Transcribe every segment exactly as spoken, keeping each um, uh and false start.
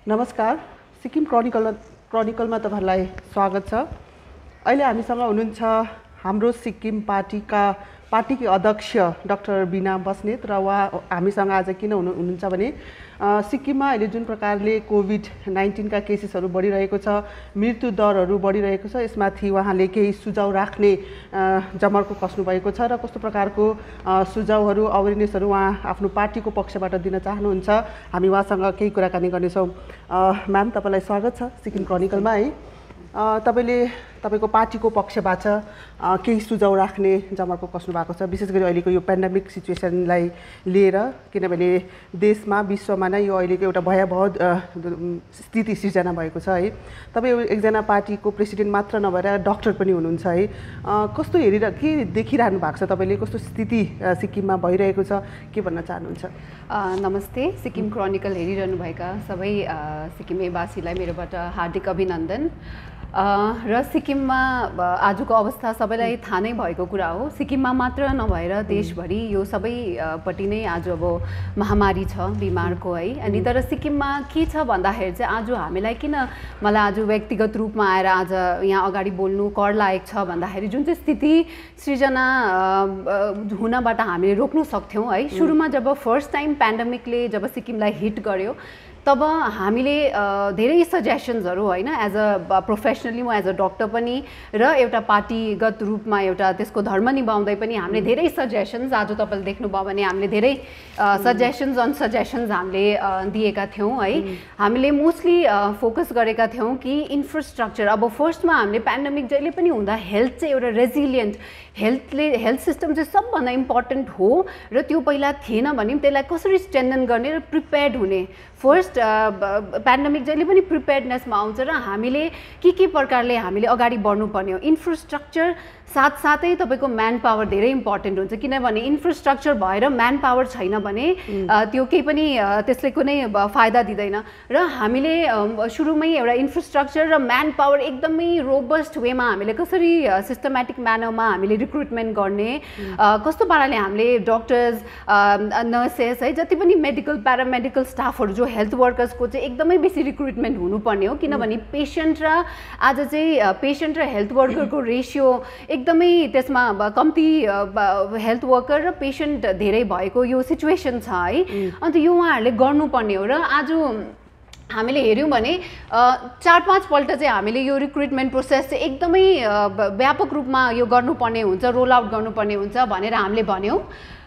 नमस्कार, सिक्किम क्रोनिकल क्रोनिकलमा तपाईहरुलाई स्वागत छ। अहिले हामीसँग हुनुहुन्छ हाम्रो सिक्किम पार्टीका पार्टीकी अध्यक्ष डाक्टर बिना बस्नेत र उहाँ हामीसँग आज किन हुनुहुन्छ भने सिक्किममा अहिले जुन प्रकारले कोभिड नाइन्टीन का केसेसहरू बढिरहेको छ, मृत्यु दरहरू बढिरहेको छ, यसमाथि उहाँले केही सुझाव राख्ने जमर्को कस्नु भएको छ र कस्तो प्रकारको सुझावहरू अवेरनेसहरू उहाँ आफ्नो पार्टीको पक्षबाट दिन चाहनुहुन्छ, हामी उहाँसँग केही कुराकानी गर्नेछौँ। म्याम, तपाईलाई स्वागत छ सिक्किम क्रोनिकलमा। है, तपाईले तपाईको पार्टीको पक्षबाट केही सुझाव राख्ने जमर्को कस्नु भएको छ, विशेष गरी अहिलेको यो पेन्डेमिक सिचुएसनलाई लिएर, किनभने देशमा विश्वमा नै यो अहिलेको एउटा भयावह स्थिति सिर्जना भएको छ। है, तपाईँ एकजना पार्टीको प्रेसिडेन्ट मात्र नभएर डाक्टर पनि हुनुहुन्छ। है, कस्तो हेरेर के देखिरहनु भएको छ, तपाईले कस्तो स्थिति सिक्किममा भइरहेको छ, के भन्न चाहनुहुन्छ? नमस्ते, सिक्किम क्रोनिकल हेरिरहनु भएका सबै सिक्किमेवासीलाई मेरोबाट हार्दिक अभिनन्दन। र सिक्किममा आजको अवस्था सबैलाई थाहा नै भएको कुरा हो। सिक्किममा मात्र नभएर देशभरि यो सबैपट्टि नै आज अब महामारी छ बिमारको। है, अनि तर सिक्किममा के छ भन्दाखेरि चाहिँ आज हामीलाई किन मलाई आज व्यक्तिगत रूपमा आएर आज यहाँ अगाडि बोल्नु कर लागेको छ भन्दाखेरि जुन चाहिँ स्थिति सृजना हुनबाट हामीले रोक्न सक्थ्यौँ। है, सुरुमा जब फर्स्ट टाइम पेन्डेमिकले जब सिक्किमलाई हिट गर्यो तब हामीले धेरै सजेसन्सहरू, होइन, एज अ प्रोफेसनली म एज अ डक्टर पनि र एउटा पार्टीगत रूपमा एउटा त्यसको धर्म निभाउँदै पनि हामीले धेरै सजेसन्स, आज तपाईँले देख्नुभयो भने हामीले धेरै सजेसन्स अन सजेसन्स हामीले दिएका थियौँ। है, हामीले मोस्टली फोकस गरेका थियौँ कि इन्फ्रास्ट्रक्चर, अब फर्स्टमा हामीले पेन्डेमिक जहिले पनि हुँदा हेल्थ चाहिँ एउटा रेजिलियन्ट हेल्थले हेल्थ सिस्टम चाहिँ सबभन्दा इम्पोर्टेन्ट हो र त्यो पहिला थिएन भने त्यसलाई कसरी स्ट्रेन्थन गर्ने र प्रिपेयर्ड हुने। फर्स्ट पेन्डेमिक जहिले पनि प्रिपेयर्डनेसमा आउँछ र हामीले के के प्रकारले हामीले अगाडि बढ्नुपर्ने हो। इन्फ्रास्ट्रक्चर साथसाथै तपाईँको म्यान पावर धेरै इम्पोर्टेन्ट हुन्छ, किनभने इन्फ्रास्ट्रक्चर भएर म्यान पावर छैन भने त्यो केही पनि त्यसले कुनै फाइदा दिँदैन। र हामीले सुरुमै एउटा इन्फ्रास्ट्रक्चर र म्यान पावर एकदमै रोबस्ट वेमा हामीले कसरी सिस्टमेटिक म्यानरमा हामीले रिक्रुटमेन्ट गर्ने, कस्तो पाराले हामीले डक्टर्स, नर्सेस, है, जति पनि मेडिकल प्यारामेडिकल स्टाफहरू जो हेल्थ वर्कर्सको चाहिँ एकदमै बेसी रिक्रुटमेन्ट हुनुपर्ने हो, किनभने पेसेन्ट र आज चाहिँ पेसेन्ट र हेल्थ वर्करको रेसियो एकदमै त्यसमा कम्ती हेल्थ वर्कर र पेसेन्ट धेरै भएको यो सिचुएसन छ। है, अन्त यो उहाँहरूले गर्नुपर्ने हो र आज हामीले हेऱ्यौँ भने चार पाँच पल्ट चाहिँ हामीले यो रिक्रुटमेन्ट प्रोसेस चाहिँ एकदमै व्यापक रूपमा यो गर्नुपर्ने हुन्छ, रोल आउट गर्नुपर्ने हुन्छ भनेर हामीले भन्यौँ।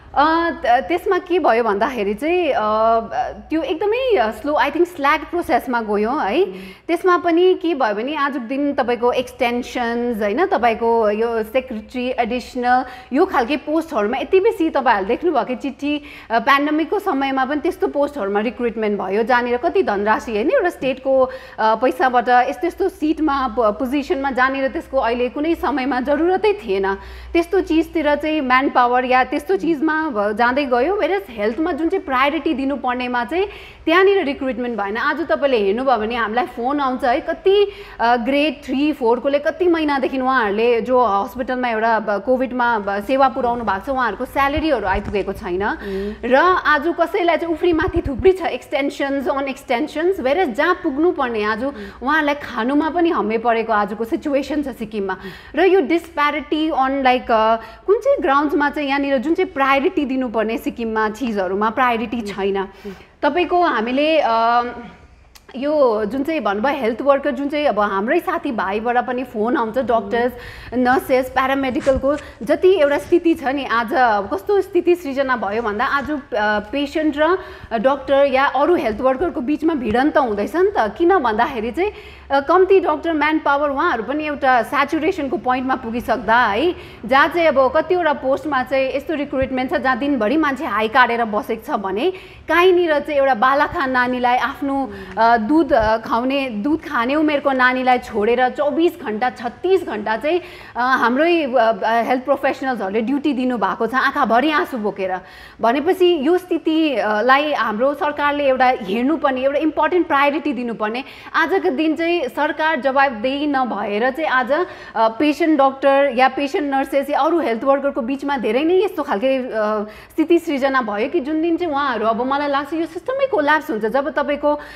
त्यसमा के भयो भन्दाखेरि चाहिँ त्यो एकदमै स्लो, आई थिङ्क स्ल्याग प्रोसेसमा गयो। है, त्यसमा पनि के भयो भने आजको दिन तपाईँको एक्सटेन्सन्स, होइन, तपाईँको यो सेक्रेटरी एडिसनल यो खालके पोस्टहरूमा यति बेसी तपाईँहरूले देख्नुभएको चिठी पेन्डेमिकको समयमा पनि त्यस्तो पोस्टहरूमा रिक्रुटमेन्ट भयो, जहाँनिर कति धनराशि, होइन, एउटा स्टेटको पैसाबाट यस्तो यस्तो सिटमा पोजिसनमा जहाँनिर त्यसको अहिले कुनै समयमा जरुरतै थिएन, त्यस्तो चिजतिर चाहिँ म्यान पावर या त्यस्तो चिजमा जाँदै गयो। वेरस हेल्थमा जुन चाहिँ प्रायोरिटी दिनुपर्नेमा चाहिँ त्यहाँनिर रिक्रुटमेन्ट भएन। आज तपाईँले हेर्नुभयो भने हामीलाई फोन आउँछ, है, कति ग्रेड थ्री फोरकोले कति महिनादेखि उहाँहरूले जो हस्पिटलमा एउटा कोभिडमा सेवा पुर्याउनु भएको छ उहाँहरूको स्यालेरीहरू आइपुगेको छैन र आज कसैलाई चाहिँ उफ्रीमाथि थुप्री छ, एक्सटेन्सन्स अन एक्सटेन्सन्स, वेरस जहाँ पुग्नुपर्ने आज उहाँहरूलाई खानुमा पनि हम्मे परेको आजको सिचुएसन छ सिक्किममा। र यो डिस्प्यारिटी अन लाइक कुन चाहिँ ग्राउन्ड्समा चाहिँ यहाँनिर जुन चाहिँ प्रायोरिटी दिनुपर्ने सिक्किममा चिजहरूमा प्रायोरिटी छैन। तपाईँको हामीले यो जुन चाहिँ भन्नुभयो हेल्थ वर्कर, जुन चाहिँ अब हाम्रै साथीभाइबाट पनि फोन आउँछ, डक्टर्स, नर्सेस, प्यारामेडिकलको जति एउटा स्थिति छ नि, आज कस्तो स्थिति सृजना भयो भन्दा आज पेसेन्ट र डक्टर या अरू हेल्थ वर्करको बिचमा भिडन्त हुँदैछ नि त। किन भन्दाखेरि चाहिँ कम्ती डक्टर म्यान पावर उहाँहरू पनि एउटा सेचुरेसनको पोइन्टमा पुगिसक्दा, है, जहाँ चाहिँ अब कतिवटा पोस्टमा चाहिँ यस्तो रिक्रुटमेन्ट छ जहाँ दिनभरि मान्छे हाई काटेर बसेको छ भने काहीँनिर चाहिँ एउटा बालाखा नानीलाई आफ्नो दुध खुवाउने दुध खाने उमेरको नानीलाई छोडेर चौबिस घन्टा छत्तीस घन्टा चाहिँ हाम्रै हेल्थ प्रोफेसनल्सहरूले ड्युटी दिनुभएको छ आँखाभरि आँसु बोकेर। भनेपछि यो स्थितिलाई हाम्रो सरकारले एउटा हेर्नुपर्ने, एउटा इम्पोर्टेन्ट प्रायोरिटी दिनुपर्ने। आजको दिन चाहिँ सरकार जवाबदेही नभएर चाहिँ आज पेसेन्ट डक्टर या पेसेन्ट नर्सेस या अरू हेल्थ वर्करको बिचमा धेरै नै यस्तो खालके स्थिति सृजना भयो कि जुन दिन चाहिँ उहाँहरू अब मलाई लाग्छ यो सिस्टमै कोल्याप्स हुन्छ जब तपाईँको यहाँ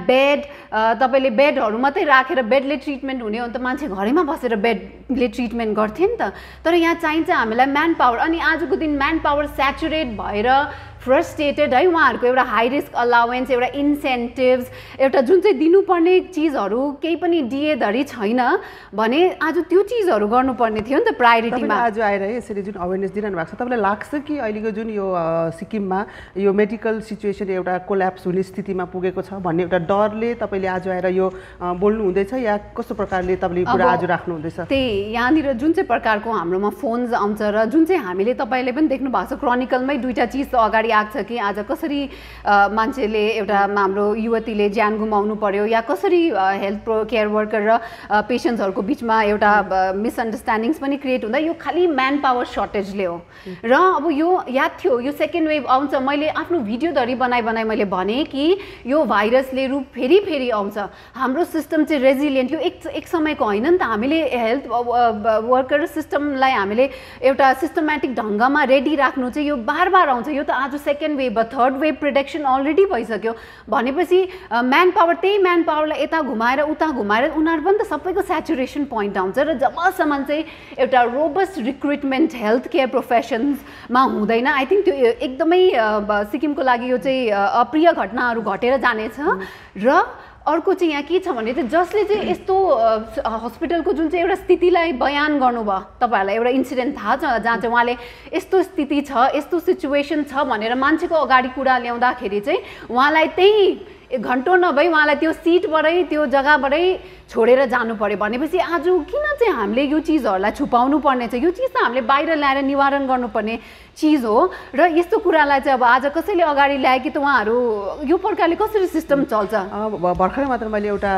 बेड तपाईँले बेडहरू मात्रै राखेर बेडले ट्रिटमेन्ट हुने हो भने त मान्छे घरैमा बसेर बेडले ट्रिटमेन्ट गर्थ्यो नि त। तर यहाँ चाहिन्छ हामीलाई म्यान पावर। अनि आजको दिन म्यान पावर स्याचुरेट भएर फ्रस्ट्रेटेड है, उहाँहरूको एउटा हाई रिस्क अलावेन्स, एउटा इन्सेन्टिभ्स, एउटा जुन चाहिँ दिनुपर्ने चिजहरू केही पनि दिएधरि छैन भने आज त्यो चिजहरू गर्नुपर्ने थियो नि त प्रायोरिटीमा। आज आएर यसरी जुन अवेरनेस दिइरहनु भएको छ, तपाईँलाई लाग्छ कि अहिलेको जुन यो सिक्किममा यो मेडिकल सिचुएसन एउटा कोल्याप्स हुने स्थितिमा पुगेको छ भन्ने एउटा डरले तपाईँले आज आएर यो बोल्नु हुँदैछ या कस्तो प्रकारले तपाईँले कुरा आज राख्नु हुँदैछ? त्यही यहाँनिर जुन चाहिँ प्रकारको हाम्रोमा फोन्स आउँछ र जुन चाहिँ हामीले तपाईँले पनि देख्नु भएको छ क्रोनिकलमै दुईवटा चिज त अगाडि आएको छ कि आज कसरी मान्छेले एउटा हाम्रो युवतीले ज्यान गुमाउनु पर्यो या कसरी हेल्थ प्रो केयर वर्कर र पेसेन्ट्सहरूको बिचमा एउटा मिसअन्डरस्ट्यान्डिङ्स पनि क्रिएट हुँदा यो खालि म्यान पावर सर्टेजले हो। र अब यो याद थियो यो सेकेन्ड वेभ आउँछ, मैले आफ्नो भिडियोधरि बनाइ बनाइ मैले भने कि यो भाइरसले रूप फेरि फेरि आउँछ, हाम्रो सिस्टम चाहिँ रेजिलियन्ट, यो एक एक समयको होइन नि त। हामीले हेल्थ वर्कर सिस्टमलाई हामीले एउटा सिस्टमेटिक ढङ्गमा रेडी राख्नु चाहिँ यो बार बार आउँछ। यो त आज second wave third wave prediction already भइसक्यो भनेपछि म्यान पावर त्यही म्यान पावरलाई यता घुमाएर उता घुमाएर उनीहरू पनि त सबैको स्याचुरेसन पोइन्ट आउँछ। र जबसम्म चाहिँ एउटा रोबस्ट रिक्रुटमेन्ट हेल्थ केयर प्रोफेसन्समा हुँदैन, आई थिङ्क त्यो एकदमै सिक्किमको लागि यो चाहिँ अप्रिय घटनाहरू घटेर जानेछ। र अर्को चाहिँ यहाँ के छ भने चाहिँ जसले चाहिँ यस्तो हस्पिटलको जुन चाहिँ एउटा स्थितिलाई बयान गर्नुभयो, तपाईँहरूलाई एउटा इन्सिडेन्ट थाहा छ जहाँ चाहिँ उहाँले यस्तो स्थिति छ यस्तो सिचुएसन छ भनेर मान्छेको अगाडि कुरा ल्याउँदाखेरि चाहिँ उहाँलाई त्यही घन्टौँ नभई उहाँलाई त्यो सिटबाटै त्यो जग्गाबाटै छोडेर जानु पर्यो भनेपछि आज किन चाहिँ हामीले यो चिजहरूलाई छुपाउनु पर्ने छ? यो चिज त हामीले बाहिर ल्याएर निवारण गर्नुपर्ने चिज हो। र यस्तो कुरालाई चाहिँ अब आज कसैले अगाडि ल्याए कि त उहाँहरू यो प्रकारले कसरी सिस्टम चल्छ? भर्खरै मात्र मैले एउटा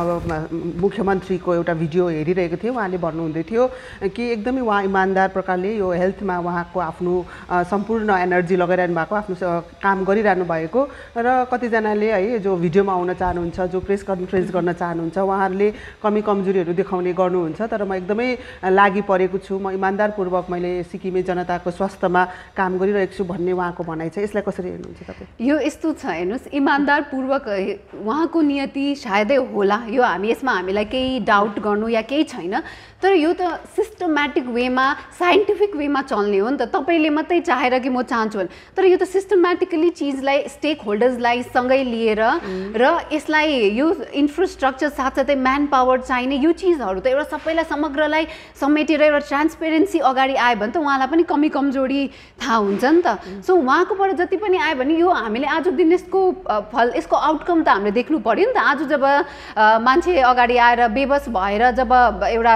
है मुख्यमन्त्रीको एउटा भिडियो हेरिरहेको थिएँ, उहाँले भन्नुहुँदै थियो कि एकदमै उहाँ इमान्दार प्रकारले यो हेल्थमा उहाँको आफ्नो सम्पूर्ण एनर्जी लगाइरहनु भएको, आफ्नो काम गरिरहनु भएको र कतिजनाले है जो भिडियोमा आउन चाहनुहुन्छ, जो प्रेस कन्फरेन्स गर्न चाहनुहुन्छ, उहाँहरूले कमी कमजोरीहरू देखाउने गर्नुहुन्छ। तर म एकदमै लागि परेको छु, म इमान्दारपूर्वक मैले सिक्किमे जनताको स्वास्थ्यमा काम गरिरहेको छु भन्ने उहाँको भनाइ छ। यसलाई कसरी हेर्नुहुन्छ तपाईँ? यो यस्तो छ हेर्नुहोस्, इमान्दारपूर्वक उहाँको नियति सायदै होला, यो हामी यसमा हामीलाई केही डाउट गर्नु या केही छैन। तर यो त सिस्टमेटिक वेमा साइन्टिफिक वेमा चल्ने हो नि त। तपाईँले मात्रै चाहेर कि म चाहन्छु भने, तर यो त सिस्टमेटिकली चिजलाई स्टेक होल्डर्सलाई सँगै लिएर र यसलाई यो इन्फ्रास्ट्रक्चर साथसाथै म्यान पावर चाहिने यो चिजहरू त एउटा सबैलाई समग्रलाई समेटेर एउटा ट्रान्सपेरेन्सी अगाडि आयो भने त उहाँलाई पनि कमी कमजोरी थाहा हुन्छ नि त। सो उहाँकोबाट जति पनि आयो भने यो हामीले आज दिन यसको फल यसको आउटकम त हामीले देख्नु पर्यो नि त। आज जब मान्छे अगाडि आएर बेबस भएर जब एउटा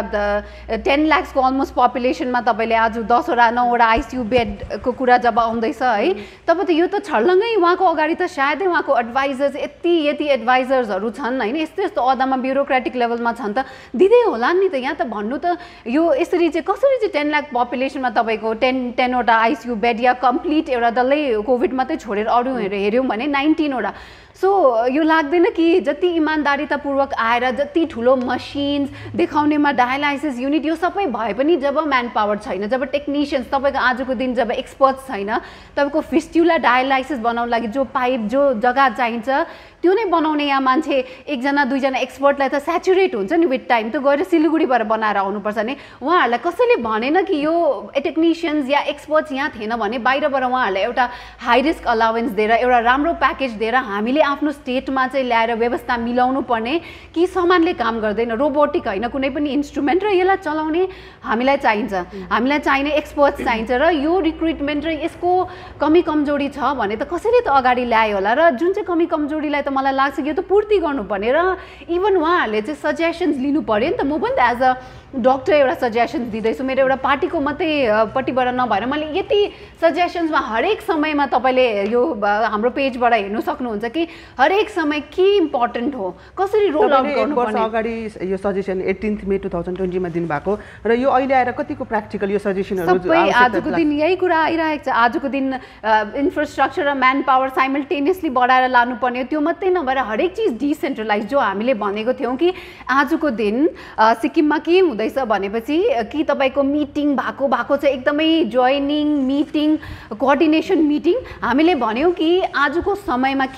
टेन लाख्सको अलमोस्ट पपुलेसनमा तपाईँले आज दसवटा नौवटा आइसियु बेडको कुरा जब आउँदैछ है, तब त यो त छर्लङ्गै उहाँको अगाडि त सायदै उहाँको एडभाइजर्स यति यति एडभाइजर्सहरू छन् होइन, यस्तो यस्तो अदामा ब्युरोक्रेटिक लेभलमा छन् त दिँदै होला नि त। यहाँ त भन्नु त यो यसरी चाहिँ कसरी चाहिँ टेन लाख पपुलेसनमा तपाईँको टेन टेनवटा आइसियु बेड या कम्प्लिट एउटा डल्लै कोभिड मात्रै छोडेर अरू हेऱ्यौँ भने नाइन्टिनवटा। सो यो लाग्दैन कि जति इमान्दारितापूर्वक आएर जति ठुलो मसिन्स देखाउनेमा डायलाइसिस युनिट यो सबै भए पनि जब म्यान पावर छैन, जब टेक्निसियन्स तपाईँको आजको दिन जब एक्सपर्ट्स छैन, तपाईँको फिस्ट्युला डायलाइसिस बनाउनु लागि जो पाइप जो जग्गा चाहिन्छ त्यो नै बनाउने यहाँ मान्छे एकजना दुईजना एक्सपर्टलाई त स्याचुरेट हुन्छ नि विथ टाइम, त गएर सिलगढीबाट बनाएर आउनुपर्छ नि। उहाँहरूलाई कसैले भनेन कि यो टेक्निसियन्स या एक्सपर्ट्स यहाँ थिएन भने बाहिरबाट उहाँहरूलाई एउटा हाई रिस्क अलावेन्स दिएर एउटा राम्रो प्याकेज दिएर हामीले आफ्नो स्टेटमा चाहिँ ल्याएर व्यवस्था मिलाउनु पर्ने कि सामानले काम गर्दैन, रोबोटिक होइन कुनै पनि इन्स्ट्रुमेन्ट, र यसलाई चलाउने हामीलाई चाहिन्छ, हामीलाई चाहिने एक्सपर्ट्स चाहिन्छ। र यो रिक्रुटमेन्ट र यसको कमी कमजोरी छ भने त कसैले त अगाडि ल्यायो होला, र जुन चाहिँ कमी कमजोरीलाई त मलाई लाग्छ कि यो त पूर्ति गर्नुपर्ने र इभन उहाँहरूले चाहिँ सजेसन्स लिनु पर्यो नि त। म पनि त एज अ डक्टर एउटा सजेसन्स दिँदैछु, मेरो एउटा पार्टीको मात्रै पट्टिबाट नभएर मैले यति सजेसन्समा हरेक समयमा तपाईँले यो हाम्रो पेजबाट हेर्नु सक्नुहुन्छ कि हरेक समय के इम्पोर्टेन्ट हो, कसरी रोल आउट गर्नुपर्ने। अगाडि यो suggestion eighteenth May two thousand ट्वेन्टीमा दिनुभएको र यो अहिले आएर कतिको प्र्याक्टिकल यो सजेसनहरू सबै आजको दिन यही कुरा आइरहेको छ। आजको दिन इन्फ्रास्ट्रक्चर र म्यान पावर साइमल्टेनियसली बढाएर लानुपर्ने हो, त्यो मात्रै नभएर हरेक चिज डिसेन्ट्रलाइज जो हामीले भनेको थियौँ कि आजको दिन सिक्किममा के हुँदैछ भनेपछि कि तपाईँको मिटिङ भएको भएको छ एकदमै जोइनिङ मिटिङ कोअर्डिनेसन मिटिङ। हामीले भन्यौँ कि आजको समयमा के चाहिएको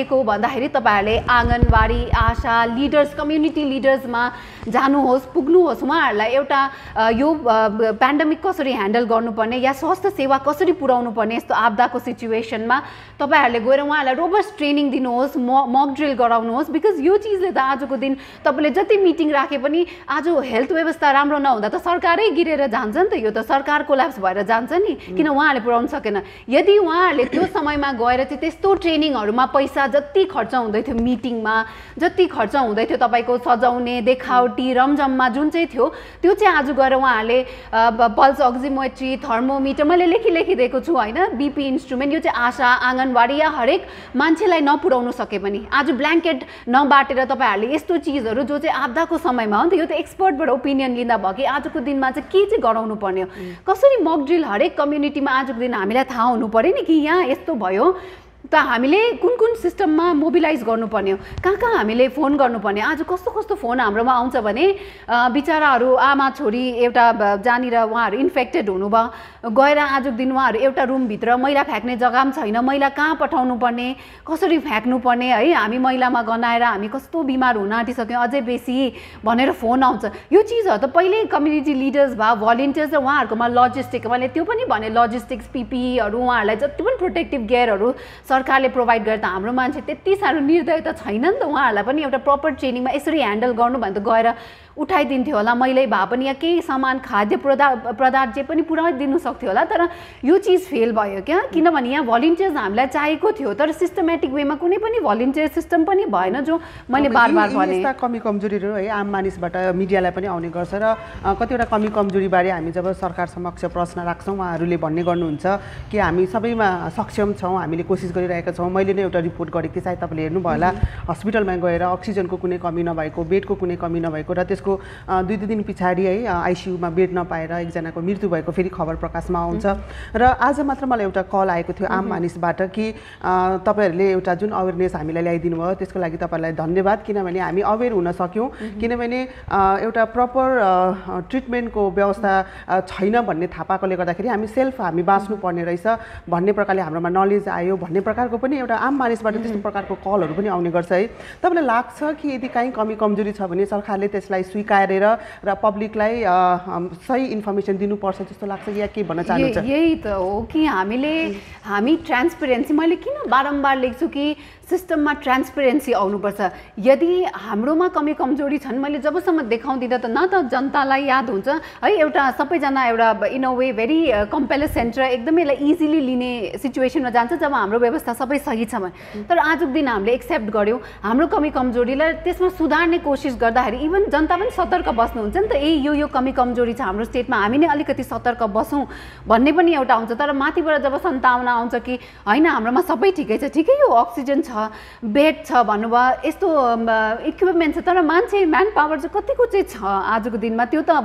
दिएको भन्दाखेरि तपाईँहरूले आँगनबाडी आशा लिडर्स कम्युनिटी लिडर्समा जानुहोस् पुग्नुहोस् उहाँहरूलाई एउटा यो पेन्डेमिक कसरी ह्यान्डल गर्नुपर्ने या स्वास्थ्य सेवा कसरी पुर्याउनु पर्ने यस्तो आपदाको सिचुएसनमा तपाईँहरूले गएर उहाँहरूलाई रोबस्ट ट्रेनिङ दिनुहोस् म मक ड्रिल गराउनुहोस् बिकज यो चिजले त आजको दिन तपाईँले जति मिटिङ राखे पनि आज हेल्थ व्यवस्था राम्रो नहुँदा त सरकारै गिरेर जान्छ नि त यो त सरकार कोल्याप्स भएर जान्छ नि किन उहाँहरूले पुर्याउनु सकेन यदि उहाँहरूले त्यो समयमा गएर चाहिँ त्यस्तो ट्रेनिङहरूमा पैसा जति खर्च हुँदै थियो मिटिङमा जति खर्च हुँदै थियो तपाईँको सजाउने देखावटी रमझममा जुन चाहिँ थियो त्यो चाहिँ आज गएर उहाँहरूले पल्स अक्सिमेट्री थर्मोमिटर मैले लेखी लेखिदिएको छु होइन बिपी इन्स्ट्रुमेन्ट यो चाहिँ आशा आँगनबाडी या हरेक मान्छेलाई नपुर्याउनु सके पनि आज ब्ल्याङ्केट नबाटेर तपाईँहरूले यस्तो चिजहरू जो चाहिँ आपदाको समयमा हो नि त यो त एक्सपर्टबाट ओपिनियन लिँदा भयो कि आजको दिनमा चाहिँ के चाहिँ गराउनु पर्ने हो कसरी मक ड्रिल हरेक कम्युनिटीमा आजको दिन हामीलाई थाहा हुनु पर्यो नि कि यहाँ यस्तो भयो त हामीले कुन कुन सिस्टममा मोबिलाइज गर्नुपर्ने हो कहाँ कहाँ हामीले फोन गर्नुपर्ने आज कस्तो कस्तो फोन हाम्रोमा आउँछ भने बिचराहरू आमा छोरी एउटा जहाँनिर उहाँहरू इन्फेक्टेड हुनुभयो गएर आजको दिन उहाँहरू एउटा रुमभित्र मैला फ्याँक्ने जग्गा पनि छैन मैला कहाँ पठाउनु पर्ने कसरी फ्याँक्नु पर्ने है हामी मैलामा गनाएर हामी कस्तो बिमार हुन आँटिसक्यौँ अझै बेसी भनेर फोन आउँछ यो चिजहरू त पहिल्यै कम्युनिटी लिडर्स भयो भलिन्टियर्स र उहाँहरूकोमा लजिस्टिक मैले त्यो पनि भने लजिस्टिक्स पिपिईहरू उहाँहरूलाई जति पनि प्रोटेक्टिभ गियरहरू सरकारले प्रोभाइड गरे त हाम्रो मान्छे त्यति साह्रो निर्दय त छैन नि त उहाँहरूलाई पनि एउटा प्रपर ट्रेनिङमा यसरी ह्यान्डल गर्नु भने त गएर उठाइदिन्थ्यो होला मैले भए पनि या केही सामान खाद्य पदार्थ पदार्थ जे पनि पुऱ्याइदिनु सक्थ्यो होला तर यो चिज फेल भयो क्या किनभने यहाँ भलिन्टियर्स हामीलाई चाहिएको थियो तर सिस्टमेटिक वेमा कुनै पनि भलिन्टियर सिस्टम पनि भएन जो मैले बार बार भने यस्ता कमी कमजोरीहरू है आम मानिसबाट मिडियालाई पनि आउने गर्छ र कतिवटा कमी कमजोरीबारे हामी जब सरकार समक्ष प्रश्न राख्छौँ उहाँहरूले भन्ने गर्नुहुन्छ कि हामी सबैमा सक्षम छौँ हामीले कोसिस गरिरहेका छौँ मैले नै एउटा रिपोर्ट गरेको थिएँ सायद तपाईँले हेर्नुभयो होला हस्पिटलमा गएर अक्सिजनको कुनै कमी नभएको बेडको कुनै कमी नभएको र त्यसको दुई दुई दिन पछाडि है आइसियुमा बेड नपाएर एकजनाको मृत्यु भएको फेरि खबर प्रकाशमा आउँछ र आज मात्र मलाई एउटा कल आएको थियो आम मानिसबाट कि तपाईँहरूले एउटा जुन अवेरनेस हामीलाई ल्याइदिनु भयो त्यसको लागि तपाईँलाई धन्यवाद किनभने हामी अवेर हुन सक्यौँ किनभने एउटा प्रपर ट्रिटमेन्टको व्यवस्था छैन भन्ने थाहा पाएकोले गर्दाखेरि हामी सेल्फ हामी बाँच्नु पर्ने रहेछ भन्ने प्रकारले हाम्रोमा नलेज आयो भन्ने प्रकारको पनि एउटा आम मानिसबाट त्यस्तो प्रकारको कलहरू पनि आउने गर्छ है तपाईँलाई लाग्छ कि यदि काहीँ कमी कमजोरी छ भने सरकारले त्यसलाई स्वीकारेर र पब्लिकलाई सही इन्फर्मेसन दिनुपर्छ जस्तो लाग्छ या के भन्न चाहनुहुन्छ यही त हो कि हामीले हामी ट्रान्सपेरेन्सी मैले किन बारम्बार लेख्छु कि सिस्टममा ट्रान्सपेरेन्सी आउनुपर्छ यदि हाम्रोमा कमी कमजोरी छन् मैले जबसम्म देखाउँदिनँ त न त जनतालाई याद हुन्छ है एउटा सबैजना एउटा in a way very complacent र एकदमै यसलाई इजिली लिने सिचुएसनमा जान्छ जब हाम्रो व्यवस्था सबै सही छ भने तर आजको दिन हामीले एक्सेप्ट गऱ्यौँ हाम्रो कमी कमजोरीलाई त्यसमा सुधार्ने कोसिस गर्दाखेरि इभन जनता पनि सतर्क बस्नुहुन्छ नि त ए यो यो कमी कमजोरी छ हाम्रो स्टेटमा हामी नै अलिकति सतर्क बसौँ भन्ने पनि एउटा आउँछ तर माथिबाट जब सन्तावना आउँछ कि होइन हाम्रोमा सबै ठिकै छ ठिकै यो अक्सिजन छ बेड छ भन्नुभयो यस्तो इक्विपमेन्ट छ तर मान्छे म्यान पावर चाहिँ कतिको चाहिँ छ आजको दिनमा त्यो त अब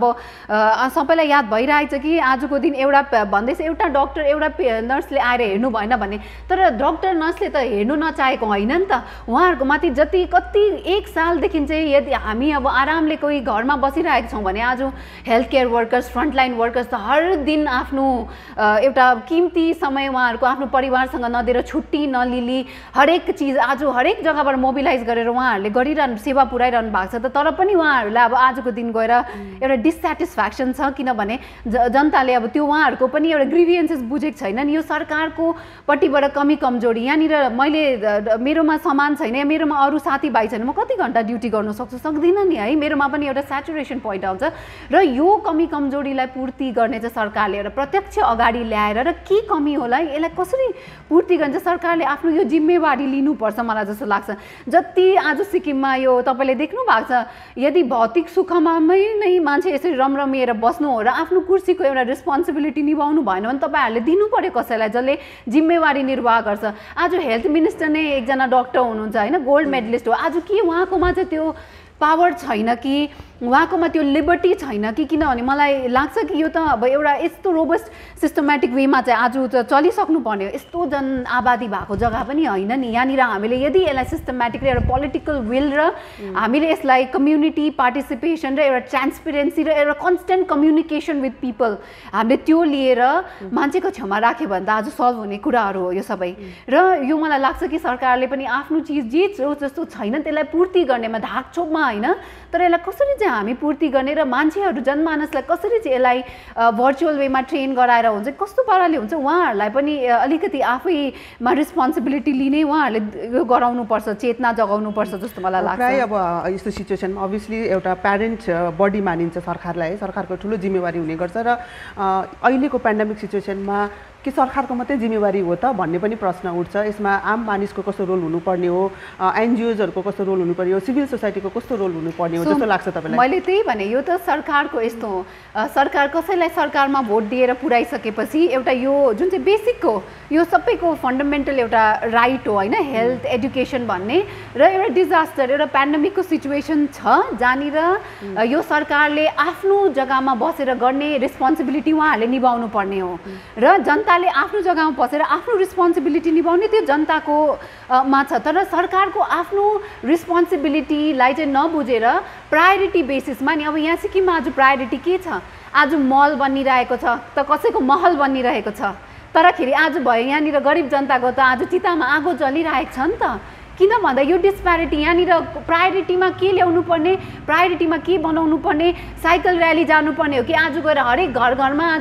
सबैलाई याद भइरहेछ कि आजको दिन एउटा भन्दैछ एउटा डक्टर एउटा नर्सले आएर हेर्नु भएन भन्ने तर डक्टर नर्सले त हेर्नु नचाहेको होइन नि त उहाँहरूको माथि जति कति एक सालदेखि चाहिँ यदि हामी अब आरामले कोही घरमा बसिरहेको छौँ भने आज health care workers frontline workers त हर दिन आफ्नो एउटा किम्ती समय उहाँहरूको आफ्नो परिवारसँग नदिएर छुट्टी नलिली हरेक चिज आज हरेक जग्गाबाट मोबिलाइज गरेर उहाँहरूले गरिरहनु सेवा पुऱ्याइरहनु भएको छ त तर पनि उहाँहरूलाई अब आजको दिन गएर एउटा डिससेटिस्फ्याक्सन छ किनभने जनताले अब त्यो उहाँहरूको पनि एउटा ग्रिभियन्सेस बुझेको छैनन् यो सरकारको पट्टिबाट कमी कमजोरी यहाँनिर मैले मेरोमा सामान छैन या मेरोमा अरू साथीभाइ छैन म कति घन्टा ड्युटी गर्न सक्छु सक्दिनँ नि है मेरोमा पनि एउटा सेचुरेसन पोइन्ट आउँछ र यो कमी कमजोरीलाई पूर्ति गर्ने चाहिँ सरकारले एउटा प्रत्यक्ष अगाडि ल्याएर र के कमी होला यसलाई कसरी पूर्ति गर्ने चाहिँ सरकारले आफ्नो यो जिम्मेवारी लिनुपर्छ मलाई जस्तो लाग्छ जति आज सिक्किममा यो तपाईँले देख्नु भएको छ यदि भौतिक सुखमामै नै मान्छे यसरी रमरमिएर बस्नु हो र आफ्नो कुर्सीको एउटा रेस्पोन्सिबिलिटी निभाउनु भएन भने तपाईँहरूले दिनु पर्यो कसैलाई जसले जिम्मेवारी निर्वाह गर्छ आज हेल्थ मिनिस्टर नै एकजना डक्टर हुनुहुन्छ होइन गोल्ड मेडलिस्ट हो आज के उहाँकोमा चाहिँ त्यो पावर छैन कि उहाँकोमा त्यो लिबर्टी छैन कि किनभने मलाई लाग्छ कि यो त अब एउटा यस्तो रोबस्ट सिस्टमेटिक वेमा चाहिँ आज त चलिसक्नु पर्ने हो यस्तो जन आबादी भएको जग्गा पनि होइन नि यहाँनिर हामीले यदि यसलाई सिस्टमेटिकली एउटा पोलिटिकल विल र हामीले यसलाई कम्युनिटी पार्टिसिपेसन र एउटा ट्रान्सपेरेन्सी र एउटा कन्स्टेन्ट कम्युनिकेसन विथ पिपल हामीले त्यो लिएर मान्छेको छेउमा राख्यो भने त आज सल्भ हुने कुराहरू हो यो सबै र यो मलाई लाग्छ कि सरकारले पनि आफ्नो चिज जे जस्तो छैन त्यसलाई पूर्ति गर्नेमा ढाकछोपमा होइन तर यसलाई कसरी चाहिँ हामी पूर्ति गर्ने र मान्छेहरू जनमानसलाई कसरी चाहिँ यसलाई भर्चुअल वेमा ट्रेन गराएर हुन्छ कस्तो पाराले हुन्छ उहाँहरूलाई पनि अलिकति आफैमा रिस्पोन्सिबिलिटी लिने उहाँहरूले यो गराउनुपर्छ चेतना जगाउनुपर्छ जस्तो मलाई लाग्छ प्राय अब यस्तो सिचुएसनमा अभियसली एउटा प्यारेन्ट बडी मानिन्छ सरकारलाई है सरकारको ठुलो जिम्मेवारी हुने गर्छ र अहिलेको पेन्डेमिक सिचुएसनमा कि सरकारको मात्रै जिम्मेवारी हो त भन्ने पनि प्रश्न उठ्छ यसमा आम मानिसको कस्तो रोल हुनुपर्ने हो एनजिओजहरूको कस्तो रोल हुनुपर्ने हो सिभिल सोसाइटीको कस्तो रोल हुनुपर्ने हो जस्तो लाग्छ तपाईँलाई मैले त्यही भने यो त सरकारको यस्तो हो सरकार कसैलाई सरकारमा भोट दिएर पुर्याइसकेपछि एउटा यो जुन चाहिँ बेसिक हो यो सबैको फन्डामेन्टल एउटा राइट हो होइन हेल्थ एजुकेसन भन्ने र एउटा डिजास्टर एउटा पेन्डेमिकको सिचुएसन छ जहाँनिर यो सरकारले आफ्नो जग्गामा बसेर गर्ने रेस्पोन्सिबिलिटी उहाँहरूले निभाउनु पर्ने हो र जनताले आफ्नो जग्गामा बसेर आफ्नो रिस्पोन्सिबिलिटी निभाउने त्यो जनताको मा छ तर सरकारको आफ्नो रिस्पोन्सिबिलिटीलाई चाहिँ नबुझेर प्रायोरिटी बेसिसमा नि अब यहाँ सिक्किममा आज प्रायोरिटी के छ आज मल बनिरहेको छ त कसैको महल बनिरहेको छ तर खेरि आज भयो यहाँनिर गरिब जनताको त आज चितामा आगो जलिरहेको छ नि त किन भन्दा यो डिस्प्यारिटी यहाँनिर प्रायोरिटीमा के ल्याउनु पर्ने प्रायोरिटीमा के बनाउनु पर्ने साइकल र्याली जानुपर्ने हो कि आज गएर हरेक घर घरमा आज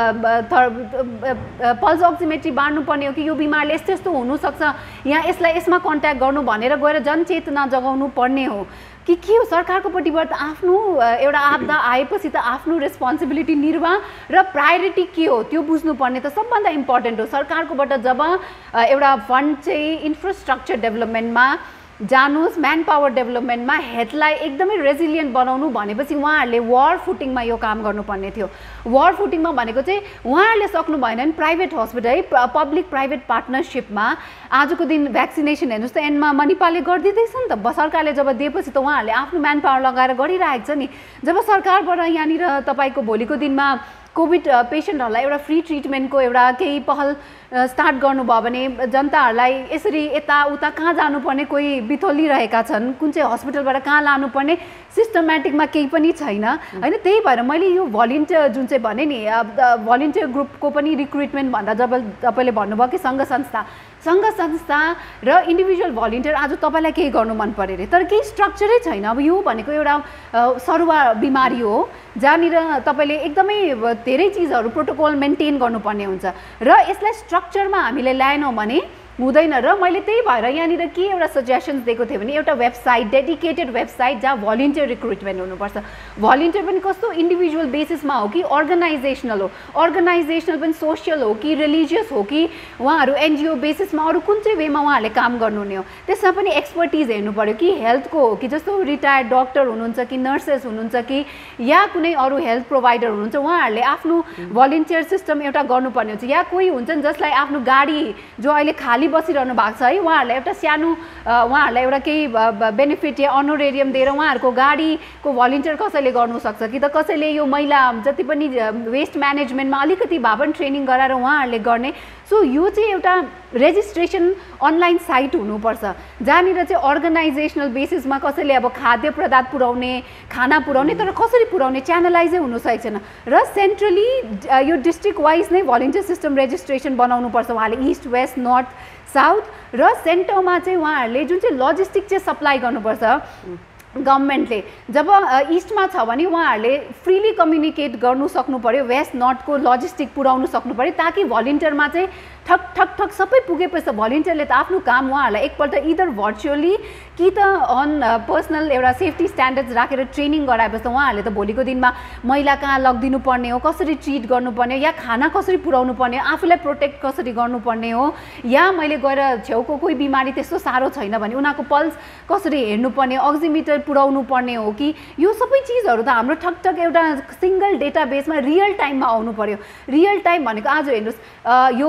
पल्स अक्सिमेट्री बाँड्नु पर्ने हो कि यो बिमारले यस्तो यस्तो हुनसक्छ यहाँ यसलाई यसमा कन्ट्याक्ट गर्नु भनेर गएर जनचेतना जगाउनु पर्ने हो कि के हो सरकारको पट्टिबाट आफ्नो एउटा आपदा आएपछि त आफ्नो रेस्पोन्सिबिलिटी निर्वाह र प्रायोरिटी के हो त्यो बुझ्नुपर्ने त सबभन्दा इम्पोर्टेन्ट हो सरकारकोबाट जब एउटा फन्ड चाहिँ इन्फ्रास्ट्रक्चर डेभलपमेन्टमा जानुस् म्यान पावर डेभलपमेन्टमा हेल्थलाई एकदमै रेजिलियन्ट बनाउनु भनेपछि उहाँहरूले वार फुटिङमा यो काम गर्नुपर्ने थियो वार फुटिङमा भनेको चाहिँ उहाँहरूले सक्नु भएन भने प्राइभेट हस्पिटल है पब्लिक प्राइभेट पार्टनरसिपमा आजको दिन भ्याक्सिनेसन हेर्नुहोस् त एन्डमा मणिपालले गरिदिँदैछ नि त सरकारले जब दिएपछि त उहाँहरूले आफ्नो म्यान पावर लगाएर गरिरहेको छ नि जब सरकारबाट यहाँनिर तपाईँको भोलिको दिनमा कोभिड पेसेन्टहरूलाई एउटा फ्री ट्रिटमेन्टको एउटा केही पहल स्टार्ट गर्नुभयो भने जनताहरूलाई यसरी यताउता कहाँ जानुपर्ने कोही बिथोलिरहेका छन् कुन चाहिँ हस्पिटलबाट कहाँ लानुपर्ने सिस्टमेटिकमा केही पनि छैन होइन त्यही भएर मैले यो भलिन्टियर जुन चाहिँ भने नि भलिन्टियर ग्रुपको पनि रिक्रुटमेन्ट भन्दा जब तपाईँले भन्नुभयो कि सङ्घ संस्था सङ्घ संस्था र इन्डिभिजुअल भलिन्टियर आज तपाईँलाई केही गर्नु मन पऱ्यो अरे तर केही स्ट्रक्चरै छैन अब यो भनेको एउटा सरुवा बिमारी हो जहाँनिर तपाईँले एकदमै धेरै चिजहरू प्रोटोकल मेन्टेन गर्नुपर्ने हुन्छ र यसलाई स्ट्रक्चरमा हामीले ल्याएनौँ भने हुँदैन र मैले त्यही भएर यहाँनिर के एउटा सजेसन्स दिएको थिएँ भने एउटा वेबसाइट डेडिकेटेड वेबसाइट जहाँ भलिन्टियर रिक्रुटमेन्ट हुनुपर्छ भलिन्टियर पनि कस्तो इन्डिभिजुअल बेसिसमा हो कि अर्गनाइजेसनल हो अर्गनाइजेसनल पनि सोसियल हो कि रिलिजियस हो कि उहाँहरू एनजिओ बेसिसमा अरू कुन चाहिँ वेमा उहाँहरूले काम गर्नुहुने हो त्यसमा पनि एक्सपर्टिज हेर्नु पऱ्यो कि हेल्थको हो कि जस्तो रिटायर्ड डक्टर हुनुहुन्छ कि नर्सेस हुनुहुन्छ कि या कुनै अरू हेल्थ प्रोभाइडर हुनुहुन्छ उहाँहरूले आफ्नो भलिन्टियर सिस्टम एउटा गर्नुपर्ने हुन्छ या कोही हुन्छन् जसलाई आफ्नो गाडी जो अहिले खाली बसिरहनु भएको छ है उहाँहरूलाई एउटा सानो उहाँहरूलाई एउटा केही बेनिफिट या अनोरेरियम दिएर उहाँहरूको गाडीको भलिन्टियर कसैले गर्नु सक्छ कि त कसैले यो महिला जति पनि वेस्ट म्यानेजमेन्टमा अलिकति भए पनि ट्रेनिङ गराएर उहाँहरूले गर्ने सो यो चाहिँ एउटा रेजिस्ट्रेसन अनलाइन साइट हुनुपर्छ जहाँनिर चाहिँ अर्गनाइजेसनल बेसिसमा कसैले अब खाद्य पदार्थ पुर्याउने खाना पुर्याउने तर कसरी पुर्याउने च्यानलाइजै हुनु सकेको छैन र सेन्ट्रली यो डिस्ट्रिक्ट वाइज नै भलिन्टियर सिस्टम रेजिस्ट्रेसन बनाउनुपर्छ उहाँले इस्ट वेस्ट नर्थ साउथ र सेन्टरमा चाहिँ उहाँहरूले जुन चाहिँ लजिस्टिक चाहिँ सप्लाई गर्नुपर्छ गभर्मेन्टले जब इस्टमा छ भने उहाँहरूले फ्रिली कम्युनिकेट गर्नु सक्नु पर्यो वेस्ट नर्थको लजिस्टिक पुर्याउनु सक्नु पर्यो ताकि भलिन्टियरमा चाहिँ ठक ठक ठक सबै पुगेपछि भलिन्टियरले त आफ्नो काम उहाँहरूलाई एकपल्ट इदर भर्चुअली कि त अन पर्सनल एउटा सेफ्टी स्ट्यान्डर्ड्स राखेर ट्रेनिङ गराएपछि त उहाँहरूले त भोलिको दिनमा मैला कहाँ लगिदिनु पर्ने हो कसरी ट्रिट गर्नुपर्ने हो या खाना कसरी पुर्याउनु पर्ने हो आफूलाई प्रोटेक्ट कसरी गर्नुपर्ने हो या मैले गएर छेउको कोही बिमारी त्यस्तो साह्रो छैन भने उनीहरूको पल्स कसरी हेर्नुपर्ने हो अक्सिमिटर पुर्याउनु पर्ने हो कि यो सबै चिजहरू त हाम्रो ठकठक एउटा सिङ्गल डेटाबेसमा रियल टाइममा आउनु पर्यो रियल टाइम भनेको आज हेर्नुहोस् यो सरकार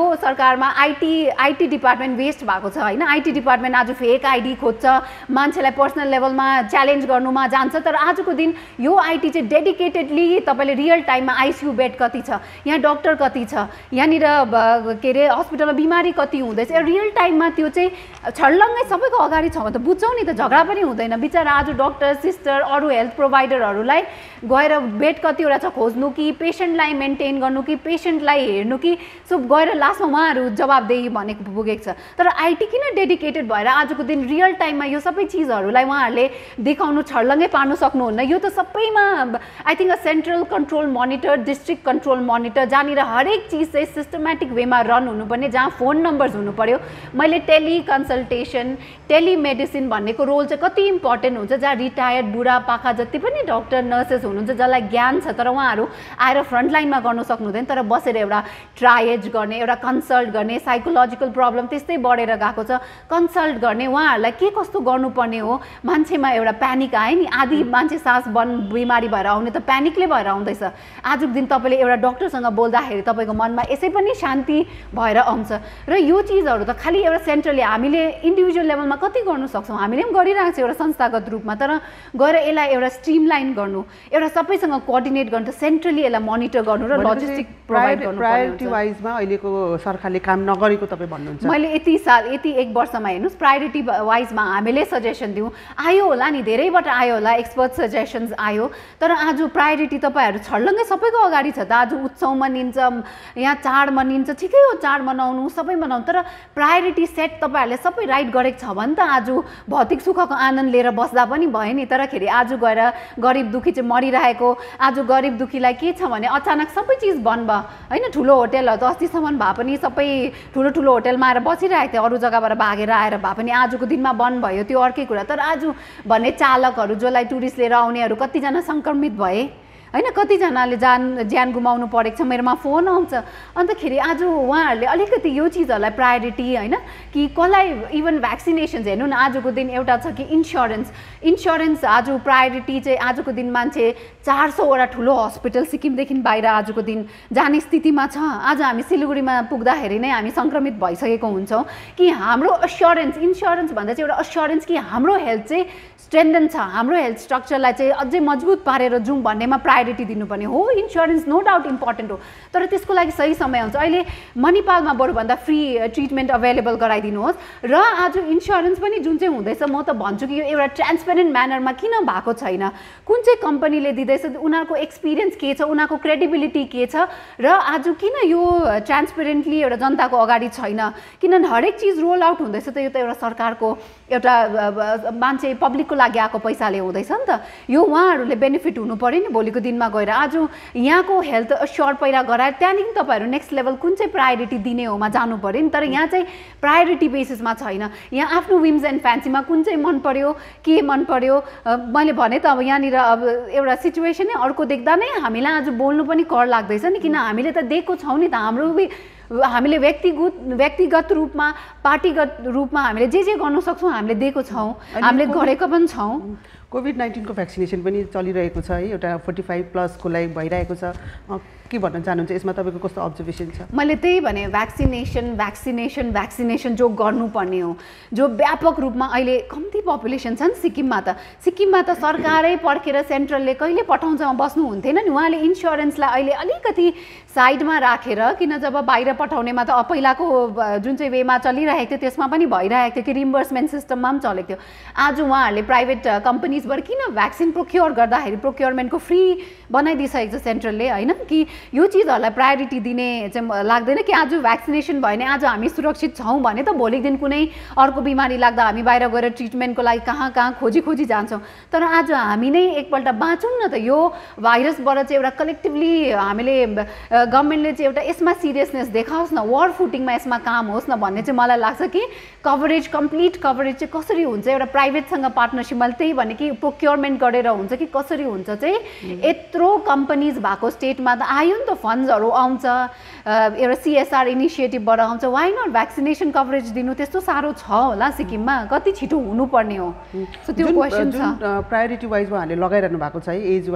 सरकारमा आइटी आइटी डिपार्टमेन्ट वेस्ट भएको छ होइन। आइटी डिपार्टमेन्ट आज फेक आइडी खोज्छ, मान्छेलाई पर्सनल लेभलमा च्यालेन्ज गर्नुमा जान्छ। तर आजको दिन यो आइटी चाहिँ डेडिकेटेडली तपाईँले रियल टाइममा आइसियू बेड कति छ, यहाँ डक्टर कति छ, यहाँनिर के अरे हस्पिटलमा बिमारी कति हुँदैछ, रियल टाइममा त्यो चाहिँ छर्लङ्गै सबैको अगाडि छ भने त बुझ्छौँ नि त, झगडा पनि हुँदैन। बिचरा आज डक्टर सिस्टर अरू हेल्थ प्रोभाइडरहरूलाई गएर बेड कतिवटा छ खोज्नु कि पेसेन्टलाई मेन्टेन गर्नु कि पेसेन्टलाई हेर्नु कि सो गएर लास्टमा उहाँहरू जवाबदेही भनेको पुगेको छ। तर आइटी किन डेडिकेटेड भएर आजको दिन रियल टाइममा यो सबै चिजहरूलाई उहाँहरूले देखाउनु छर्लङ्गै पार्नु सक्नुहुन्न? यो त सबैमा I think a central control monitor, district control monitor, जहाँनिर हरेक चिज चाहिँ सिस्टमेटिक वेमा रन हुनुपर्ने, जहाँ फोन नम्बर्स हुनु पऱ्यो। मैले टेली कन्सल्टेसन, टेलिमेडिसिन भन्नेको रोल चाहिँ कति इम्पोर्टेन्ट हुन्छ, जहाँ रिटायर्ड बुढापाका जति पनि डक्टर नर्सेस हुनुहुन्छ जसलाई ज्ञान छ तर उहाँहरू आएर फ्रन्टलाइनमा गर्नु सक्नुहुँदैन, तर बसेर एउटा ट्रायज गर्ने, एउटा कन्सल्ट गर्ने, साइकोलोजिकल प्रब्लम त्यस्तै बढेर गएको छ, कन्सल्ट गर्ने, उहाँहरूलाई के कस्तो गर्नुपर्ने हो। मान्छेमा एउटा प्यानिक आयो नि, आधी मान्छे सास बन बिमारी भएर आउने त प्यानिकले भएर आउँदैछ। आजको दिन तपाईँले एउटा डक्टरसँग बोल्दाखेरि तपाईँको मनमा यसै पनि शान्ति भएर आउँछ। र यो चिजहरू त खालि एउटा सेन्ट्रली हामीले इन्डिभिजुअल लेभलमा कति गर्नु सक्छौँ, हामीले पनि गरिरहेको छ एउटा संस्थागत रूपमा, तर गएर यसलाई एउटा स्ट्रिमलाइन गर्नु, एउटा सबैसँग कोअर्डिनेट गर्नु, सेन्ट्रली यसलाई मोनिटर गर्नु र लजिस्टिक प्रोभाइड गर्नु। प्रायोरिटी वाइजमा अहिलेको सरकारले काम नगरेको तपाईँ भन्नुहुन्छ? मैले यति साल यति एक वर्षमा हेर्नुहोस् प्रायोरिटी वाइजमा हामीले सजेसन दिउँ, आयो होला नि, धेरैबाट आयो होला, एक्सपर्ट सजेसन्स आयो, तर आज प्रायोरिटी तपाईँहरू छर्लङ्गै सबैको अगाडि छ त। आज उत्सव मनिन्छ, यहाँ चाड मनिन्छ, ठिकै हो चाड मनाउनु सबै मनाउनु, तर प्रायोरिटी सेट तपाईँहरूले सबै राइट गरेको छ भने त आज भौतिक सुखको आनन्द लिएर बस्दा पनि भयो नि। तर खेरि आज गएर गरिब दुखी चाहिँ मरिरहेको, आज गरिब दुखीलाई के छ भने अचानक सबै चिज बन्द भयो होइन। ठुलो होटेलहरू त अस्तिसम्म भए पनि सबै ठुलो ठुलो होटेलमा आएर बसिरहेको थियो, अरू जग्गाबाट भागेर आएर भए पनि आजको दिनमा बन्द भयो, त्यो अर्कै कुरा। तर आज भन्ने चालकहरू जसलाई टुरिस्ट लिएर आउनेहरू कतिजना सङ्क्रमित भए होइन, कतिजनाले जान ज्यान गुमाउनु परेको छ, मेरोमा फोन आउँछ। अन्तखेरि आज उहाँहरूले अलिकति यो चिजहरूलाई प्रायोरिटी होइन कि कसलाई इभन भ्याक्सिनेसन्स हेर्नु न, आजको दिन एउटा छ कि इन्स्योरेन्स इन्स्योरेन्स आज प्रायोरिटी चाहिँ आजको दिन मान्छे चार सौवटा ठुलो हस्पिटल सिक्किमदेखि बाहिर आजको दिन जाने स्थितिमा छ। आज हामी सिलगढीमा पुग्दाखेरि नै हामी सङ्क्रमित भइसकेको हुन्छौँ कि हाम्रो अस्योरेन्स, इन्स्योरेन्स भन्दा चाहिँ एउटा अस्योरेन्स कि हाम्रो हेल्थ चाहिँ स्ट्रेन्थन छ, हाम्रो हेल्थ स्ट्रक्चरलाई चाहिँ अझै मजबुत पारेर जाउँ भन्नेमा प्रायोरिटी दिनुपर्ने हो। इन्स्योरेन्स नो डाउट इम्पोर्टेन्ट हो, तर त्यसको लागि सही समय हुन्छ। अहिले मणिपालमा बरुभन्दा फ्री ट्रिटमेन्ट अभाइलेबल गराइदिनुहोस् र आज इन्स्योरेन्स पनि जुन चाहिँ हुँदैछ, म त भन्छु कि यो एउटा ट्रान्सपेरेन्ट म्यानरमा किन भएको छैन, कुन चाहिँ कम्पनीले दिँदैछ, उनीहरूको एक्सपिरियन्स के छ, उनीहरूको क्रेडिबिलिटी के छ, र आज किन यो ट्रान्सपेरेन्टली एउटा जनताको अगाडि छैन? किनभने हरेक चिज रोल आउट हुँदैछ त यो त एउटा सरकारको एउटा मान्छे पब्लिकको लागि आएको पैसाले हुँदैछ नि त। यो उहाँहरूले बेनिफिट हुनु पऱ्यो नि भोलिको दिनमा गएर। आज यहाँको हेल्थ अस्योर पहिला गराएर त्यहाँदेखि तपाईँहरू नेक्स्ट लेभल कुन चाहिँ प्रायोरिटी दिने होमा जानु पऱ्यो नि। तर यहाँ चाहिँ प्रायोरिटी बेसिसमा छैन, यहाँ आफ्नो विम्स एन्ड फ्यान्सीमा कुन चाहिँ मन पर्यो, के मन पर्यो। मैले भने त अब यहाँनिर अब एउटा सिचुएसन नै अर्को देख्दा नै हामीलाई आज बोल्नु पनि कर लाग्दैछ नि, किन हामीले त दिएको छौँ नि त। हाम्रो हामीले व्यक्तिगत व्यक्तिगत रूपमा पार्टीगत रूपमा हामीले जे जे गर्न सक्छौँ हामीले दिएको छौँ, हामीले गरेको पनि छौँ। कोभिड नाइन्टिनको भ्याक्सिनेसन पनि चलिरहेको छ है, एउटा फोर्टी फाइभ प्लसको लागि भइरहेको छ, के भन्न चाहनुहुन्छ यसमा तपाईँको कस्तो अब्जर्भेसन छ? मैले त्यही भने भ्याक्सिनेसन भ्याक्सिनेसन भ्याक्सिनेसन जो गर्नुपर्ने हो, जो व्यापक रूपमा अहिले कम्ती पपुलेसन छ नि सिक्किममा त। सिक्किममा त सरकारै पर्खेर सेन्ट्रलले कहिले पठाउँछ बस्नु हुन्थेन नि। उहाँले इन्स्योरेन्सलाई अहिले अलिकति साइडमा राखेर, किन जब बाहिर पठाउनेमा त पहिलाको जुन चाहिँ वेमा चलिरहेको थियो त्यसमा पनि भइरहेको थियो कि रिम्बर्समेन्ट सिस्टममा पनि चलेको थियो। आज उहाँहरूले प्राइभेट कम्पनीजबाट किन भ्याक्सिन प्रोक्योर गर्दाखेरि प्रोक्योरमेन्टको फ्री बनाइदिइसकेको छ सेन्ट्रलले होइन, कि यो चिजहरूलाई प्रायोरिटी दिने चाहिँ लाग्दैन कि आज भ्याक्सिनेसन भयो भने आज हामी सुरक्षित छौँ भने त भोलिको दिन कुनै अर्को बिमारी लाग्दा हामी बाहिर गएर ट्रिटमेन्टको लागि कहाँ कहाँ खोजी खोजी जान्छौँ। तर आज हामी नै एकपल्ट बाँचौँ न त, यो भाइरसबाट चाहिँ एउटा कलेक्टिभली हामीले गभर्मेन्टले चाहिँ एउटा यसमा सिरियसनेस देखाओस् न, वार फुटिङमा यसमा काम होस् न भन्ने चाहिँ मलाई लाग्छ कि कभरेज कम्प्लिट कभरेज चाहिँ कसरी हुन्छ, एउटा प्राइभेटसँग पार्टनरसिप मैले त्यही भने कि प्रोक्योरमेन्ट गरेर हुन्छ कि कसरी हुन्छ चाहिँ। यत्रो कम्पनीज भएको स्टेटमा त आयो नि त, फन्ड्सहरू आउँछ, एउटा सिएसआर इनिसिएटिभबाट आउँछ, वाइ नट भ्याक्सिनेसन कभरेज दिनु त्यस्तो साह्रो छ होला सिक्किममा, कति छिटो हुनुपर्ने हो। सो त्यो क्वेसन छ। प्रायोरिटी वाइजमा हामीले लगाइरहनु भएको छ है, एज वाइज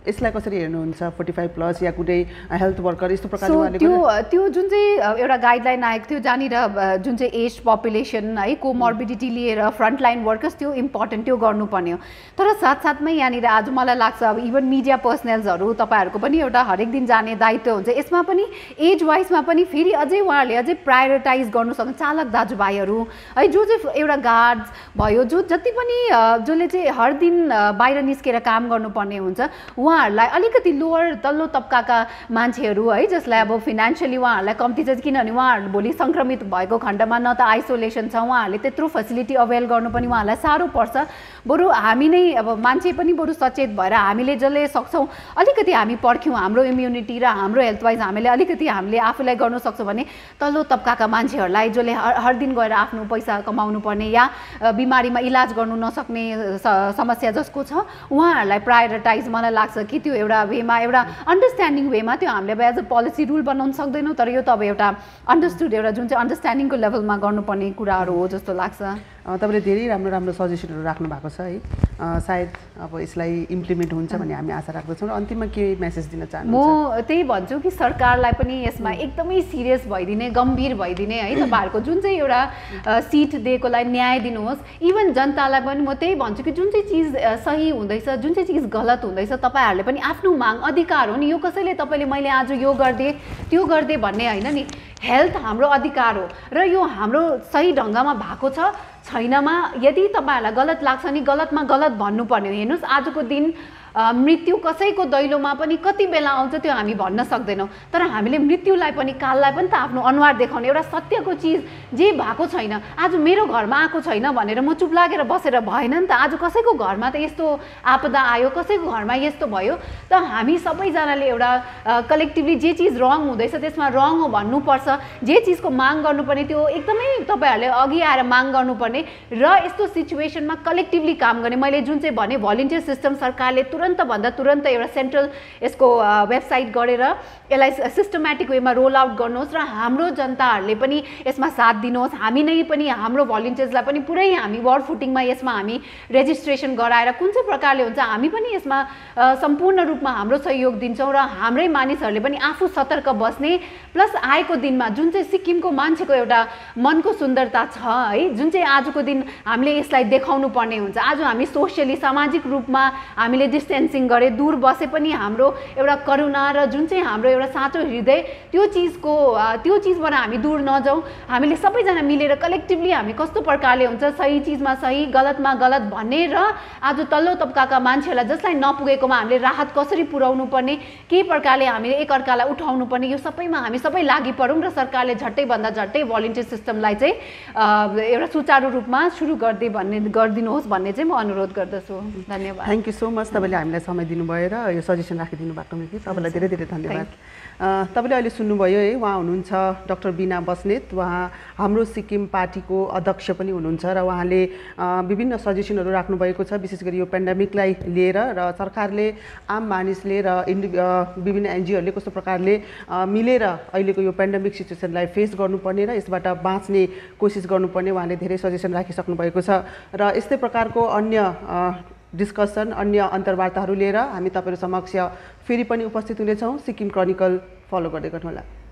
यसलाई कसरी हेर्नुहुन्छ फोर्टी फाइभ प्लस या कुनै हेल्थ वर्कर यस्तो प्रकारले सो उहाँले त्यो गर्नु- त्यो जुन चाहिँ एउटा गाइडलाइन आएको थियो जहाँनिर अ, जुन चाहिँ एज पपुलेसन है कोमर्बिडिटी लिएर फ्रन्टलाइन वर्कर्स त्यो इम्पोर्टेन्ट त्यो गर्नुपर्ने हो तर साथसाथमै यहाँनिर आज मलाई लाग्छ अब इभन मिडिया पर्सनल्सहरू तपाईँहरूको पनि एउटा हरेक दिन जाने दायित्व हुन्छ यसमा पनि एज वाइजमा पनि फेरि अझै उहाँहरूले अझै प्रायोरिटाइज गर्नु सक्नु चालक दाजुभाइहरू है जो चाहिँ एउटा गार्ड्स भयो जो जति पनि अ, जसले चाहिँ हर दिन अ, बाहिर निस्केर काम गर्नुपर्ने हुन्छ उहाँहरूलाई अलिकति लोवर तल्लो तबकाका मान्छेहरू है जसलाई अब फिनान्सियली उहाँहरूलाई कम्ती छ किनभने उहाँहरू भोलि सङ्क्रमित भएको खण्डमा न त आइसोलेसन छ उहाँहरूले त्यत्रो फेसिलिटी अवेल गर्नु पनि उहाँहरूलाई साह्रो पर्छ बरु हामी नै अब मान्छे पनि बरु सचेत भएर हामीले जसले सक्छौँ अलिकति हामी पर्ख्यौँ हाम्रो इम्युनिटी र हाम्रो हेल्थ वाइज हामीले अलिकति हामीले आफूलाई गर्नु सक्छौँ भने तल्लो तबकाका मान्छेहरूलाई जसले हर हर दिन गएर आफ्नो पैसा कमाउनु पर्ने या अ, बिमारीमा इलाज गर्नु नसक्ने स- समस्या जसको छ उहाँहरूलाई प्रायोरिटाइज मलाई लाग्छ कि त्यो एउटा वेमा एउटा अन्डरस्ट्यान्डिङ वेमा त्यो हामीले अब एज अ पोलिसी रुल बनाउन सक्दैनौँ तर यो त अब एउटा अन्डरस्टुड एउटा जुन चाहिँ अन्डरस्ट्यान्डिङको लेभलमा गर्नुपर्ने कुराहरू हो जस्तो लाग्छ अ, तपाईँले धेरै राम्रो राम्रो सजेसनहरू राख्नु भएको छ है अ, सायद अब यसलाई इम्प्लिमेन्ट हुन्छ भन्ने हामी आशा राख्दछौँ र अन्तिममा के मेसेज दिन म चाहनुहुन्छ त्यही भन्छु कि सरकारलाई पनि यसमा एकदमै सिरियस भइदिने गम्भीर भइदिने है तपाईँहरूको जुन चाहिँ एउटा अ, सिट दिएकोलाई न्याय दिनुहोस् इभन जनतालाई पनि म त्यही भन्छु कि जुन चाहिँ चिज अ, सही हुँदैछ जुन चाहिँ चिज गलत हुँदैछ तपाईँहरूले पनि आफ्नो माग अधिकार हो नि यो कसैले तपाईँले मैले आज यो गरिदिएँ त्यो गरिदिएँ भन्ने होइन नि हेल्थ हाम्रो अधिकार हो र यो हाम्रो सही ढङ्गमा भएको छ छैनमा यदि तपाईँहरूलाई गलत लाग्छ नि गलतमा गलत भन्नुपर्ने हो हेर्नुहोस् आजको दिन अ, मृत्यु कसैको दैलोमा पनि कति बेला आउँछ त्यो हामी भन्न सक्दैनौँ तर हामीले मृत्युलाई पनि काललाई पनि त आफ्नो अनुहार देखाउने एउटा सत्यको चिज जे भएको छैन आज मेरो घरमा आएको छैन भनेर म चुप लागेर बसेर भएन नि त आज कसैको घरमा त यस्तो आपदा आयो कसैको घरमा यस्तो भयो त हामी सबैजनाले एउटा कलेक्टिभली जे चिज रङ हुँदैछ त्यसमा रङ हो भन्नुपर्छ जे चिजको माग गर्नुपर्ने त्यो एकदमै तपाईँहरूले अघि आएर माग गर्नुपर्ने र यस्तो सिचुएसनमा कलेक्टिभली काम गर्ने मैले जुन चाहिँ भने भलिन्टियर सिस्टम सरकारले तुरन्त भन्दा तुरन्त एउटा सेन्ट्रल यसको वेबसाइट गरेर यसलाई सिस्टमेटिक वेमा रोल आउट गर्नुहोस् र हाम्रो जनताहरूले पनि यसमा साथ दिनुहोस् हामी नै पनि हाम्रो भलिन्टियर्सलाई पनि पुरै हामी वर्ड फुटिङमा यसमा हामी रेजिस्ट्रेसन गराएर कुन चाहिँ प्रकारले हुन्छ हामी पनि यसमा अ, सम्पूर्ण रूपमा हाम्रो सहयोग दिन्छौँ र हाम्रै मानिसहरूले पनि आफू सतर्क बस्ने प्लस आएको दिनमा जुन चाहिँ सिक्किमको मान्छेको एउटा मनको सुन्दरता छ है जुन चाहिँ आजको दिन हामीले यसलाई देखाउनु पर्ने हुन्छ आज हामी सोसियली सामाजिक रूपमा हामीले डिस्टेन्सिङ गरे दूर बसे पनि हाम्रो एउटा करुणा र जुन चाहिँ हाम्रो एउटा साँचो हृदय त्यो चिजको अ, त्यो चिजबाट हामी दूर नजाउँ हामीले सबैजना मिलेर कलेक्टिभली हामी कस्तो प्रकारले हुन्छ सही चिजमा सही गलतमा गलत भन्ने र आज तल्लो तबकाका मान्छेहरूलाई जसलाई नपुगेकोमा हामीले राहत कसरी पुर्याउनु पर्ने के प्रकारले हामीले एकअर्कालाई उठाउनु पर्ने यो सबैमा हामी सबै लागि परौँ र सरकारले झट्टैभन्दा झट्टै भलिन्टियर सिस्टमलाई चाहिँ अ, एउटा सुचारू रूपमा सुरु गर्दै भन्ने गरिदिनुहोस् भन्ने चाहिँ म अनुरोध गर्दछु धन्यवाद थ्याङ्क यू सो मच तपाईँले हामीलाई समय दिनुभयो र यो सजेसन राखिदिनु भएको निम्ति तपाईँलाई धेरै धेरै धन्यवाद अ, तपाईँले अहिले सुन्नुभयो है उहाँ हुनुहुन्छ डाक्टर बिना बस्नेत उहाँ हाम्रो सिक्किम पार्टीको अध्यक्ष पनि हुनुहुन्छ र उहाँले अ, विभिन्न सजेसनहरू राख्नुभएको छ विशेष गरी यो पेन्डेमिकलाई लिएर र सरकारले आम मानिसले र इन्डि अ, विभिन्न एनजिओहरूले कस्तो प्रकारले अ, मिलेर अहिलेको यो पेन्डेमिक सिचुएसनलाई फेस गर्नुपर्ने र यसबाट बाँच्ने कोसिस गर्नुपर्ने उहाँले धेरै सजेसन राखिसक्नु भएको छ र यस्तै प्रकारको अन्य अ, डिस्कसन अन्य अन्तर्वार्ताहरू लिएर हामी तपाईँहरू समक्ष फेरि पनि उपस्थित हुनेछौँ सिक्किम क्रोनिकल फलो गर्दै गर्नुहोला।